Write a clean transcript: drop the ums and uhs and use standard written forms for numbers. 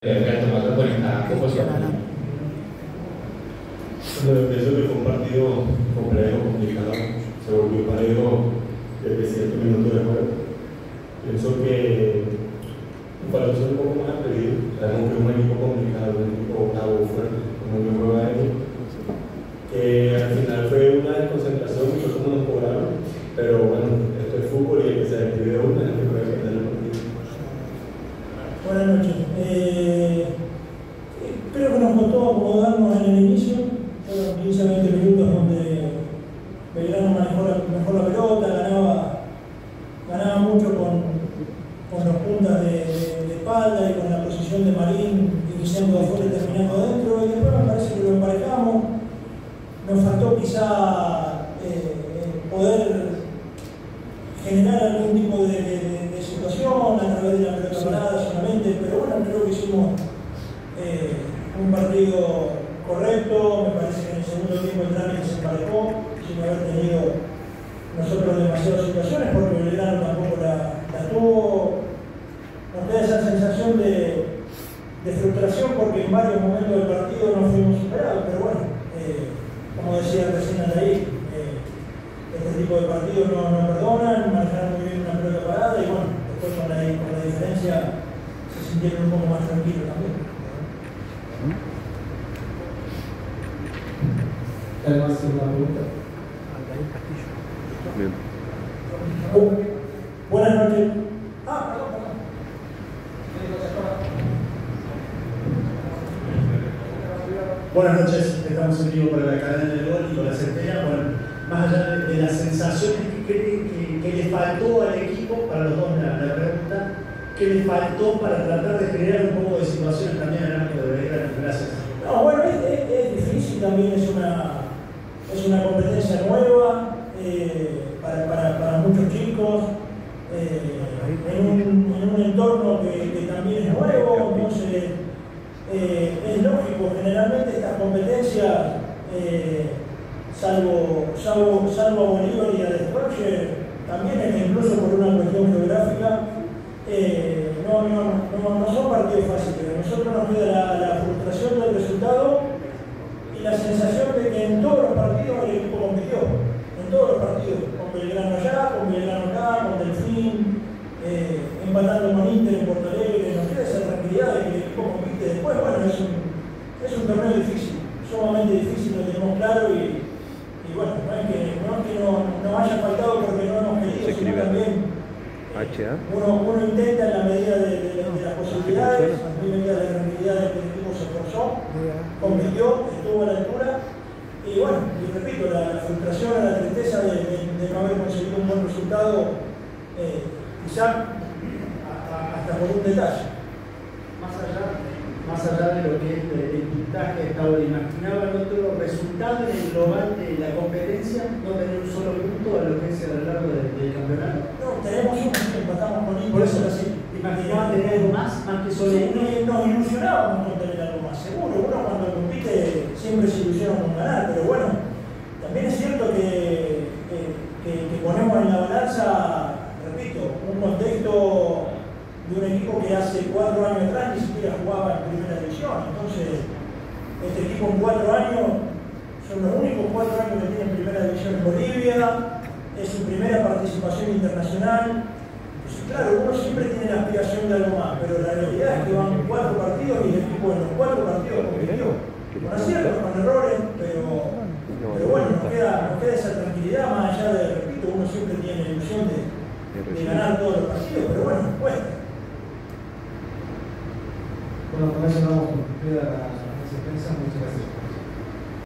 Perfecto, más conectada, ¿cómo se llama? Bueno, pienso que fue un partido complejo, complicado, se volvió parejo desde ciertos minutos de juego. Pienso que para ser un poco más atrevido, sabemos que es un equipo complicado, un equipo octavo fuerte, como yo juego ahí, que al final fue una desconcentración y fue como nos cobraron, pero bueno, esto es fútbol y el que se describe una es el que puede perder el partido. Buenas noches. Creo que nos costó acomodarnos en el inicio, fueron 15 a 20 minutos donde Belgrano manejó mejor la pelota, ganaba mucho con los puntas de espalda y con la posición de Marín, iniciando afuera y terminando adentro, y después me parece que lo emparejamos. Nos faltó quizá poder generar algún tipo de situación a través de la pelota parada solamente, pero bueno, creo que hicimos un partido correcto. Me parece que en el segundo tiempo el trámite se emparejó sin haber tenido nosotros demasiadas situaciones, porque Belgrano tampoco la tuvo. Nos queda esa sensación de frustración porque en varios momentos del partido no fuimos superados, pero bueno, como decía recién Aldair, este tipo de partidos no perdonan, manejaron muy bien una pelota parada y bueno, después con la diferencia se sintieron un poco más tranquilos también. ¿Alguien más tiene una pregunta? Bien. Buenas noches. Perdón. Buenas noches, estamos en vivo para la cadena del gol y con la centella. Bueno, más allá de las sensaciones que le faltó al equipo, para los dos la pregunta, ¿qué le faltó para tratar de generar un poco de situaciones también en el arco de Belgrano? Gracias. No, bueno, es difícil también, es una competencia nueva para muchos chicos, en un entorno que también es nuevo, entonces es lógico, generalmente estas competencias, salvo a Bolívar y a Destroyer, también incluso por una cuestión geográfica, no son partidos fáciles. A nosotros nos queda la frustración del resultado y la sensación de que en todos los partidos el equipo compitió, en todos los partidos, con Belgrano allá, con Belgrano acá, con Delfín, empatando con Inter en Porto Alegre. Nos queda esa tranquilidad de que el equipo compite. Después, bueno, es un torneo difícil, sumamente difícil, lo tenemos claro y bueno, no es que no haya faltado porque no hemos querido, sino también uno intenta en la medida de las posibilidades, en la medida de la tranquilidad de que el equipo se esforzó, compitió, estuvo a la altura y bueno, y repito, la frustración, la tristeza de no haber conseguido un buen resultado, quizá hasta por un detalle. Más allá de lo que es el puntaje hasta ahora, ¿imaginaban otro resultado en el global de la competencia? ¿No tener un solo punto a lo que es a lo largo del campeonato? No, tenemos uno que empatamos con Inter. Por eso, ¿imaginaban tener algo más que solo uno? Nos ilusionábamos con tener algo más, seguro. Uno cuando compite siempre se ilusiona con ganar, pero bueno, también es cierto que ponemos en la balanza, repito, un contexto de un equipo que hace 4 años atrás ni siquiera jugaba en primera división. Entonces, este equipo en 4 años son los únicos 4 años que tienen primera división en Bolivia, es su primera participación internacional. Entonces, claro, uno siempre tiene la aspiración de algo más, pero la realidad es que van 4 partidos y el equipo en los 4 partidos compitió. Con aciertos, con errores, pero bueno, nos queda esa tranquilidad, más allá de, repito, uno siempre tiene la ilusión de ganar todos los partidos, pero bueno, cuesta. Bueno, con eso vamos a cumplir la asistencia. Muchas gracias.